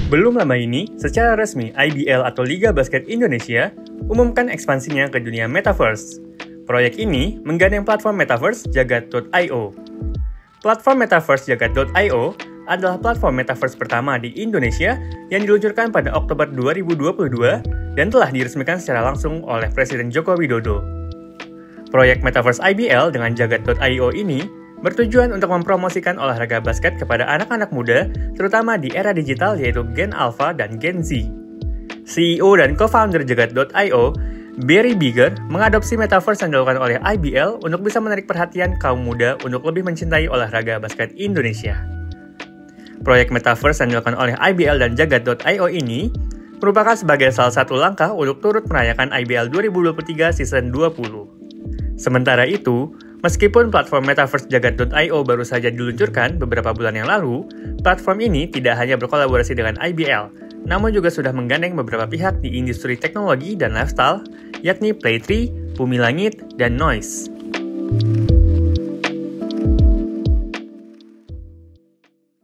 Belum lama ini, secara resmi IBL atau Liga Basket Indonesia umumkan ekspansinya ke dunia Metaverse. Proyek ini menggandeng platform Metaverse Jagat.io. Platform Metaverse Jagat.io adalah platform Metaverse pertama di Indonesia yang diluncurkan pada Oktober 2022 dan telah diresmikan secara langsung oleh Presiden Joko Widodo. Proyek Metaverse IBL dengan Jagat.io ini bertujuan untuk mempromosikan olahraga basket kepada anak-anak muda, terutama di era digital yaitu Gen Alpha dan Gen Z. CEO dan co-founder Jagat.io, Barry Bigger, mengadopsi Metaverse yang dilakukan oleh IBL untuk bisa menarik perhatian kaum muda untuk lebih mencintai olahraga basket Indonesia. Proyek Metaverse yang dilakukan oleh IBL dan Jagat.io ini merupakan sebagai salah satu langkah untuk turut merayakan IBL 2023 Season 20. Sementara itu, meskipun platform Metaverse Jagat.io baru saja diluncurkan beberapa bulan yang lalu, platform ini tidak hanya berkolaborasi dengan IBL, namun juga sudah menggandeng beberapa pihak di industri teknologi dan lifestyle, yakni Playtree, Bumi Langit, dan Noise.